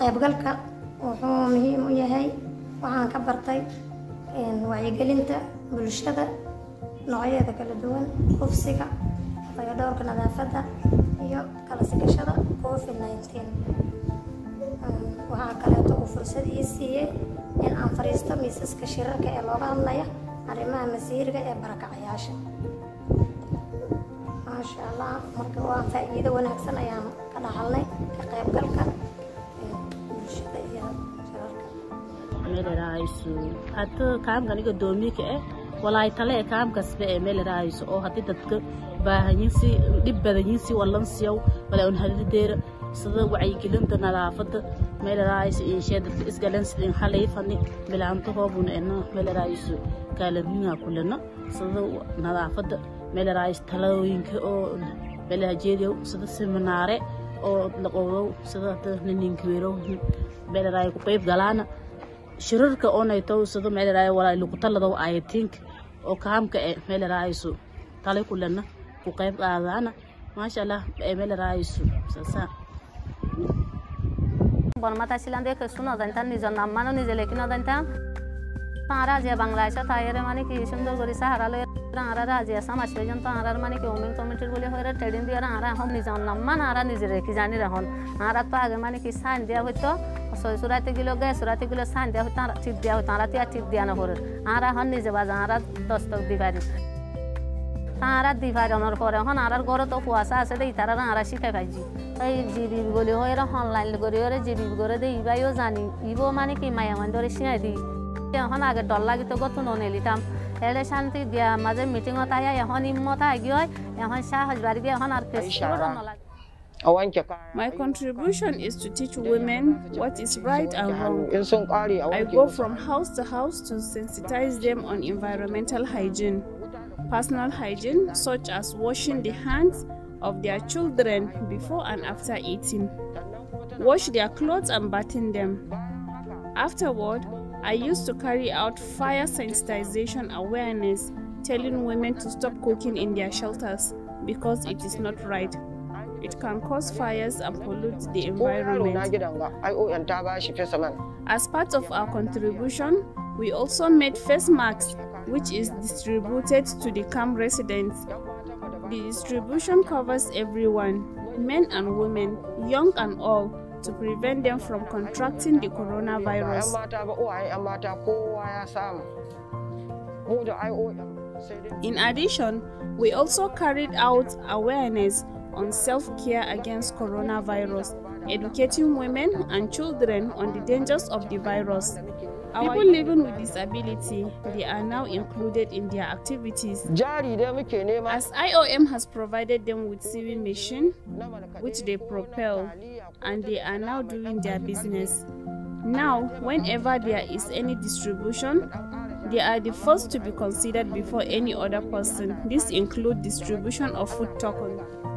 qaybgalka wuxuu muhiim u yahay waxaan ka bartay wacyigelinta bulshada noocyada kala duwan kufsiga fayadhowrka nadaafadda iyo kala sigashada COVID-19 waxaa kaleeto uu fursad ii siiyey in aan fariisto miisaska shirarka ee looga hadlaya arrimaha masiiriga ee barakacayaasha maasha allah marka waa faa'iido wanaagsan ayaan ka dhaxalnay ka qaybgalka bulshada iyo shirarka meel raayso hadda kaamganiga doomiga walaay tale kaamkasba ee meel raayso oo hadii dadka baahanyiin si dib badanyiin si walansiyow wala un hadideer sida wacyigelinta nadaafadda meel raayso in sheedad isgalan sidin xaleefani bilaanto hoobun meel raayso kaalamiina kulana sida nadaafadda meel raayso talooyinka oo meel hajeediyo sida seminaare oo la qowdo sida ninkiiro meel raay ku qayb galana shirarka oo ay tawsado meel raay walaay lagu talado ay think oo kaamka meel raayso tale kulana ku qayb qaadana maasha allah meel raayso sasa বর্মাতা ছিলাম দেখে শুনো জানতাম নিজের নাম মানো নিজে লেখি না জানতাম তাঁরা যে বাংলাদেশে তাইরে মানে কি সুন্দর করে সাহারা লয়ে তাঁরা রাজিয়া সমাজ পর্যন্ত তাঁরা মানে কি ওমেন কমিটির বলে হয়ে ট্রেডিং দিয়ে তাঁরা এখন নিজের নাম মান তাঁরা নিজে রেখে জানি রাখুন তাঁরা তো আগে মানে কি সাইন দেওয়া হইতো সুরাতে গেলো সুরাতে গেলো সাইন দেওয়া হইতো ঠিক দেওয়া হইতো তাঁরা তিয়া ঠিক দেওয়া না হরে তাঁরা এখন নিজে বাজা তাঁরা দস্তক দিবারি তাঁরা দিবারি অনার পরে এখন আর ঘরে তো কুয়াশা আছে দেই তারা তাঁরা শিখে পাইছি এই জিবি বলে হয় অনলাইন করে ওরে জিবি করে দেই ইবাইও জানি ইবো মানে কি মায়া মান ধরে শিখাই দিই এখন আগে ডর লাগিত গত ননেলিতাম এলে শান্তি দিয়া মাঝে মিটিংত আয়া এখন ইম্মত আগি হয় এখন সাহস বাড়ি গিয়ে এখন আর নলাগে My contribution is to teach women what is right and wrong. I go from house to house to sensitize them on environmental hygiene, personal hygiene such as washing the hands of their children before and after eating, wash their clothes and bathing them. Afterward, I used to carry out fire sensitization awareness, telling women to stop cooking in their shelters because it is not right. It can cause fires and pollute the environment. As part of our contribution, we also made face masks, which is distributed to the camp residents. The distribution covers everyone, men and women, young and old, to prevent them from contracting the coronavirus. In addition, we also carried out awareness on self-care against coronavirus, educating women and children on the dangers of the virus. People living with disability, they are now included in their activities. As IOM has provided them with sewing machine, which they propel, and they are now doing their business. Now, whenever there is any distribution, they are the first to be considered before any other person. This includes distribution of food tokens.